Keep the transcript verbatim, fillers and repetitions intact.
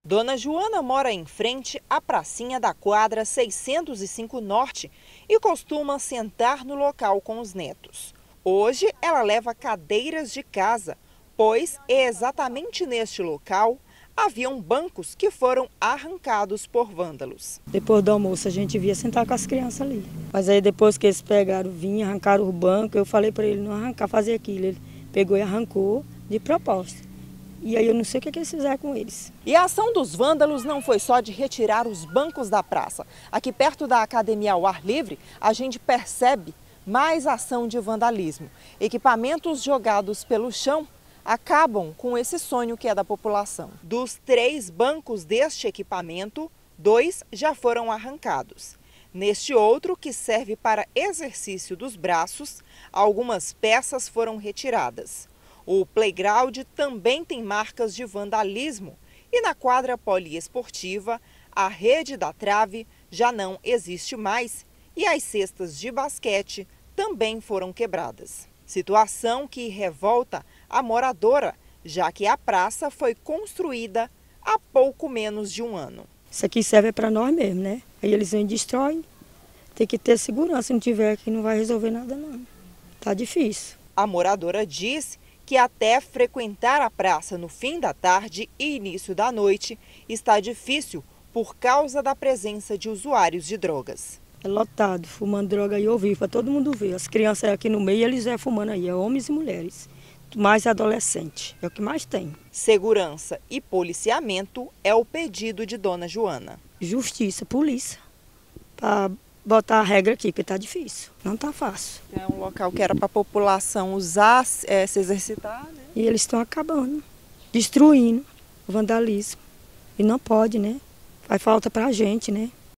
Dona Joana mora em frente à pracinha da quadra seiscentos e cinco Norte e costuma sentar no local com os netos. Hoje ela leva cadeiras de casa, pois exatamente neste local haviam bancos que foram arrancados por vândalos. Depois do almoço a gente via sentar com as crianças ali. Mas aí depois que eles pegaram, vinham, arrancaram o banco, eu falei para ele não arrancar, fazer aquilo. Ele pegou e arrancou de propósito. E aí eu não sei o que, que eles fizeram com eles. E a ação dos vândalos não foi só de retirar os bancos da praça. Aqui perto da academia ao ar livre, a gente percebe mais ação de vandalismo. Equipamentos jogados pelo chão acabam com esse sonho que é da população. Dos três bancos deste equipamento, dois já foram arrancados. Neste outro, que serve para exercício dos braços, algumas peças foram retiradas. O playground também tem marcas de vandalismo e na quadra poliesportiva, a rede da trave já não existe mais e as cestas de basquete também foram quebradas. Situação que revolta a moradora, já que a praça foi construída há pouco menos de um ano. Isso aqui serve para nós mesmo, né? Aí eles vêm e destroem. Tem que ter segurança, se não tiver aqui não vai resolver nada não. Tá difícil. A moradora diz que até frequentar a praça no fim da tarde e início da noite está difícil por causa da presença de usuários de drogas. É lotado, fumando droga aí ao vivo, para todo mundo ver. As crianças aqui no meio, eles é fumando aí, é homens e mulheres, mais adolescentes, é o que mais tem. Segurança e policiamento é o pedido de Dona Joana. Justiça, polícia, para botar a regra aqui, porque tá difícil, não tá fácil. É um local que era para a população usar, é, se exercitar, né? E eles estão acabando, destruindo o vandalismo. E não pode, né? Faz falta pra gente, né?